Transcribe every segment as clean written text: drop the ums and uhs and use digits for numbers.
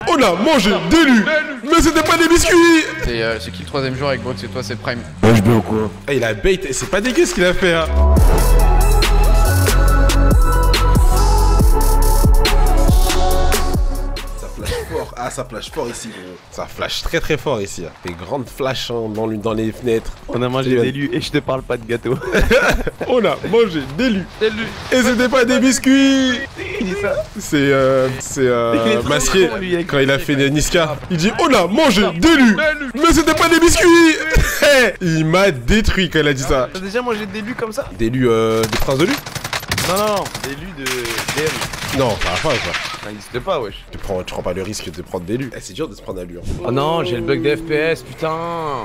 On a mangé des lus. Mais c'était pas des biscuits. C'est qui le troisième jour avec Brooke? C'est toi, c'est Prime. Ouais, je ou quoi? Ah, il a bait, c'est pas dégueu ce qu'il a fait hein. Ça flash fort, ah ça flash fort ici gros. Ça flash très très fort ici hein. Des grandes flashs hein, dans les fenêtres. On a mangé des lus et je te parle pas de gâteau. On a mangé des lus. Et c'était pas des biscuits. Il dit ça. C'est Masqué con, lui, avec quand il a fait Niska. Il dit on a mangé des lus. Mais c'était pas des biscuits. Il m'a détruit quand il a dit ça. T'as déjà mangé des lus comme ça? Des lus, des princes de lus? Non, des lus de DM. Non, ça va pas ça. Ça n'existe pas, wesh. Tu prends pas le risque de prendre des lus. C'est dur de se prendre un lu. Hein. Oh non, j'ai le bug de FPS, putain.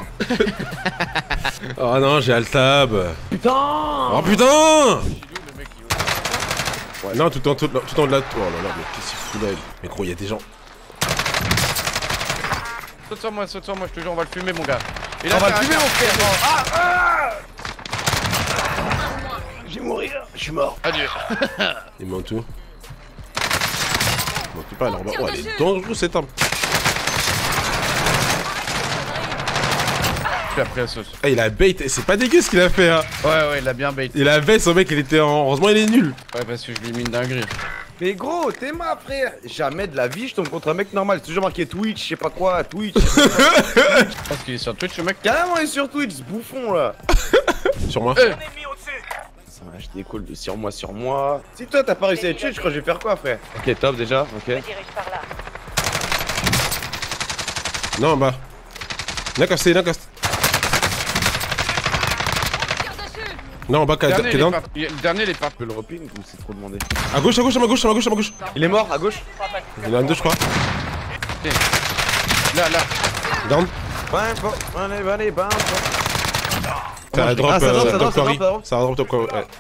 Oh non, j'ai Altab. Putain. Oh putain. Ouais, non, tout en de la... Oh là là, mais qu'est-ce qu'il fout là? Mais gros, il y a des gens. Saute sur moi, je te jure, on va le fumer, mon gars. On va le fumer, mon frère. Je vais mourir, je suis mort. Adieu. Il m'en tout. Il m'en tout pas, là. Oh, elle est dangereuse cette arme. Je l'ai pris la sauce. Ah, il a bait, c'est pas dégueu ce qu'il a fait hein. Ouais, il a bien bait. Il a bait, son mec, il était en... Heureusement, il est nul. Ouais, parce que je lui ai mis une dinguerie. Mais gros, t'es ma frère. Jamais de la vie je tombe contre un mec normal. C'est toujours marqué Twitch, je sais pas quoi, Twitch. Je pense qu'il est sur Twitch, le mec. Carrément, il est sur Twitch, ce bouffon là. Sur moi. Ça va, je découle de sur moi. Si toi t'as pas réussi à tuer, je crois que je vais faire quoi, frère? Ok, top déjà, ok. Non, en bas. D'accord, c'est d'accord. Non, en bas, Le t'es down. dernier, il est pas. Je peux le reping ou c'est trop demandé? À gauche, à ma gauche. Il est mort, à gauche. Il y en a un deux, je crois. Là. Down. Allez, Ça va drop ça drop, top quarry. ça drop. Ça va drop top quarry, ouais.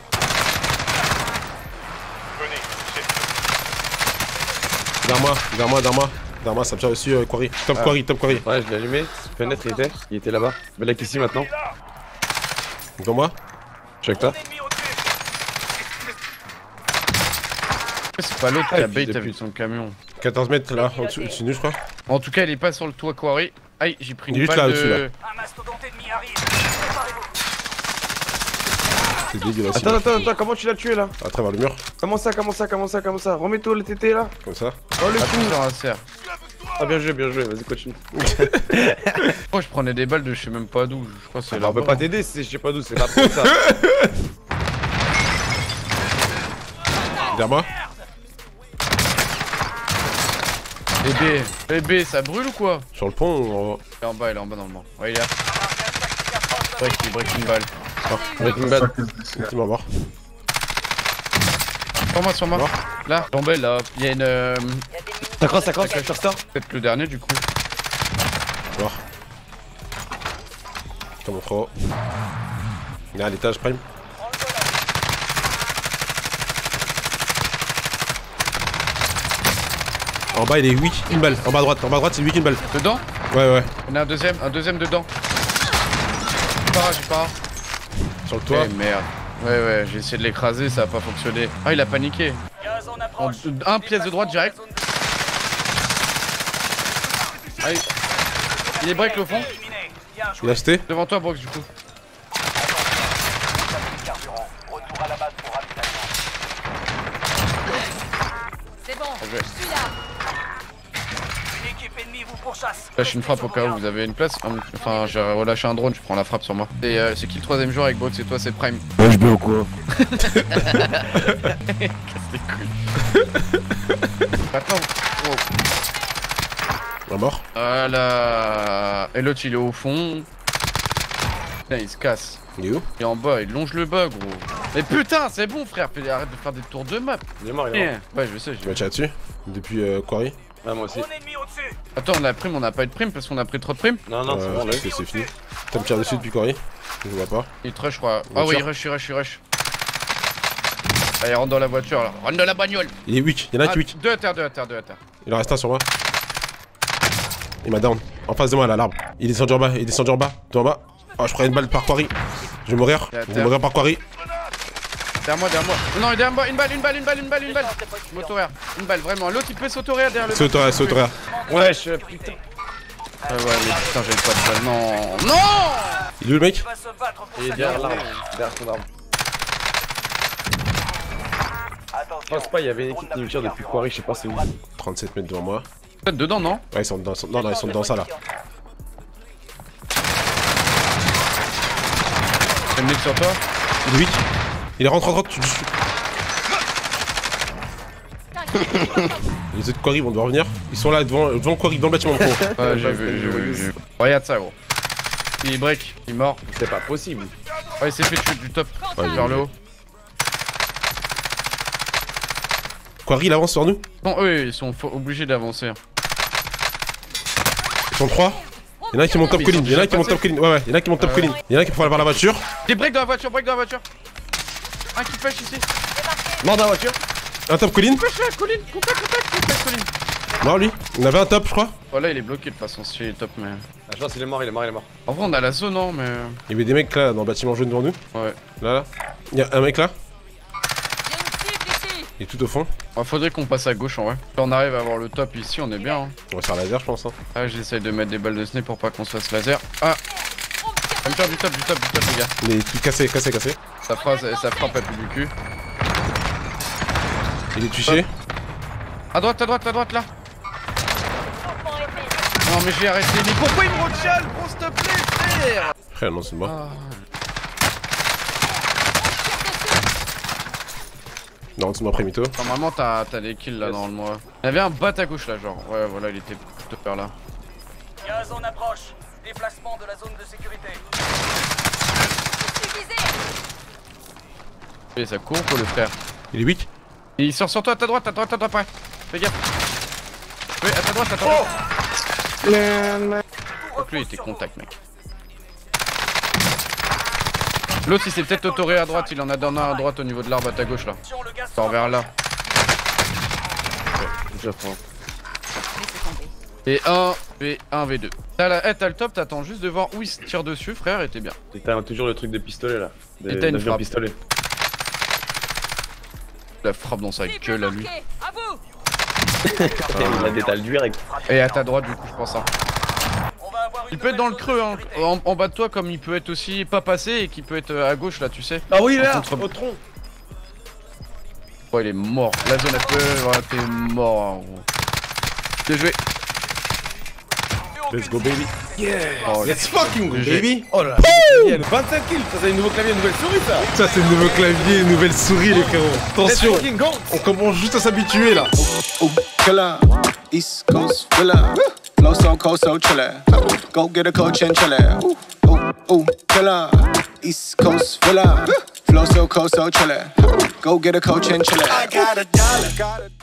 Derrière moi, ça me tire dessus, quarry. Top quarry. Ouais, je l'ai allumé. Fenêtre, il était là-bas. Mais là, ici maintenant. Devant moi. Check toi. C'est pas l'autre qui a bait depuis. avec son camion. 14 mètres là, au-dessus de nous, je crois. En tout cas, il est pas sur le toit quarry. Aïe, j'ai pris Il est une juste balle là, au-dessus, de... là. C'est dégueulasse. Attends, comment tu l'as tué là? À travers le mur, Comment ça? Remets-toi le TT là. comme ça. Oh le Attends, coup. sur un cerf. Ah bien joué, vas-y continue. Oh, je prenais des balles de je sais même pas d'où. Je crois que c'est là. On peut pas t'aider, je sais pas d'où, c'est pas trop ça. Derrière moi. Bébé, ça brûle ou quoi? Sur le pont, Il est en bas normalement. Ouais, il est là. Break une balle. Breaking Bad. il m'a mort. Sur moi. Là, tombé là. Il y a une. Ça crosse, je ressors. Peut-être le dernier du coup. Mort. Comme mon frère. Il est à l'étage, Prime. En bas, il est weak, une balle. En bas à droite, c'est weak, une balle. Dedans? Ouais. Il y en a un deuxième dedans. J'ai pas. Sur le toit. Eh merde. Ouais, j'ai essayé de l'écraser, ça a pas fonctionné. Ah, il a paniqué. Un pièce de droite direct. Allez. Il est break au fond. Il a acheté. Devant toi, Brox, du coup. C'est bon, je suis là. Une équipe ennemie vous pourchasse. Lâche une frappe au cas où vous avez une place. Enfin, j'ai relâché un drone, je prends la frappe sur moi. Et c'est qui le troisième jour avec Brox? C'est toi, c'est Prime. Ouais, je ou quoi? Maintenant. Oh. La mort. Voilà. Et l'autre, il est au fond. Putain, il se casse. Il est où? Il est en bas, il longe le bas, gros. Mais putain, c'est bon, frère. Arrête de faire des tours de map. Il est mort. Ouais, je sais. Tu vas tirer dessus? Depuis Quarry? Ouais, moi aussi. Mon ennemi au-dessus. Attends, on a prime, on n'a pas eu de prime parce qu'on a pris trop de prime. Non, c'est bon, là. C'est fini. Ça me tire dessus depuis Quarry? Je vois pas. Il te rush, je crois. Ah oui, il rush. Allez, rentre dans la voiture là. Rentre dans la bagnole. Il est weak, il y en a un qui est weak. Deux à terre. Il en reste un sur moi. Il m'a down. En face de moi, là, l'arbre. Il descend en bas, Tout en bas. Oh, je prends une balle par Quarry. Je vais mourir. Par Quarry. Derrière moi. Non, derrière moi, une balle. M'auto-réa, une balle, vraiment. L'autre il peut s'auto-réa derrière le. C'est autoréa. Wesh, putain. Ouais, mais putain, j'ai pas de balle. Non. Il est où le mec? Va se battre pour Il est sa derrière liberté. l'arbre. Derrière ton arbre. Je pense pas, il y avait une équipe qui me tire depuis Quarry, je sais pas c'est où. 37 mètres devant moi. Peut-être dedans, non? Ouais, ils sont dans, non, ils sont dans ça là. J'ai mis sur toi. Il est weak. Il est rentre, tu. Les autres Quarry vont devoir revenir. Ils sont là devant le Quarry, dans le bâtiment gros. Ouais, j'ai vu. Regarde ça, gros. Il break, il est mort. C'est pas possible. Ouais, il s'est fait tuer du top. Ouais, Vers le haut. Quarry il avance sur nous. Bon, eux, ils sont obligés d'avancer. Ils sont 3. Il y en a un qui monte top colline. Ouais, il y en a un qui monte top colline. Il y en a un qui prend par la voiture. Des breaks dans la voiture, Un qui pêche ici. Mort dans la voiture. Un top colline. Pêche la colline, contact, colline. Non, lui. On avait un top, je crois. Voilà, il est bloqué de toute façon, si il est top, mais. Ah, je pense qu'il est mort. En vrai, on a la zone, non, mais. Il y avait des mecs là dans le bâtiment jaune devant nous. Ouais. Là. Il y a un mec là. Il y a une cible ici. Il est tout au fond. Faudrait qu'on passe à gauche en vrai. Si on arrive à avoir le top ici, on est bien. Hein. On va se faire laser, je pense. Hein. Ah, j'essaye de mettre des balles de sniper pour pas qu'on se fasse laser. Ah! Ça me tire du top, les gars. Il est tout cassé. Ça frappe à plus du cul. Il est touché. À droite là. Non, mais j'ai arrêté. Mais pourquoi il me rechale, gros, s'il te plaît, frère? Frère, non, c'est mort. Ah. Non, en dessous de moi, Prémito. Normalement, t'as des kills là, normalement. Ouais. Il y avait un bat à gauche là, genre. Ouais, voilà, il était tout vers là. Gaz en approche. Déplacement de la zone de sécurité. Et ça court, quoi, le frère. Il est weak. Et il sort sur toi, à ta droite, ouais. Fais gaffe. Oui, à ta droite. Donc lui, il était contact, mec. L'autre, il s'est peut-être autoré à droite, il en a donné un à droite au niveau de l'arbre à ta gauche là. Le gaz Sors vers là. Je prends. Et 1 V2. T'as le top, t'attends juste de voir où il se tire dessus, frère, et t'es bien. Et t'as toujours le truc de pistolet là. Et t'as une d'avion frappe. pistolet. La frappe dans sa gueule à lui. À vous. Il a détalé direct. Et à ta droite, du coup, je pense. Hein. On va avoir une Il peut être dans le creux, hein. En bas de toi, comme il peut être aussi pas passé et qui peut être à gauche là, tu sais. Ah oui, là, Contre- au tronc. Oh, il est mort. La zone elle peut. Voilà, t'es mort, hein, gros. Bien joué. Let's go, baby. Oh, Let's fucking go, GG. baby. Oh là là. 25 kills, ça c'est un nouveau clavier, une nouvelle souris ça. Ça, c'est le nouveau clavier, une nouvelle souris, les frérots. Attention, Let's fucking go. on commence juste à s'habituer là. Ooh, killer. East Coast filler. Flow so cold, so chiller. Go get a coach and chiller. Ooh, killer. East Coast filler. Flow so cold, so chiller. Go get a coach and chiller. I got a dollar.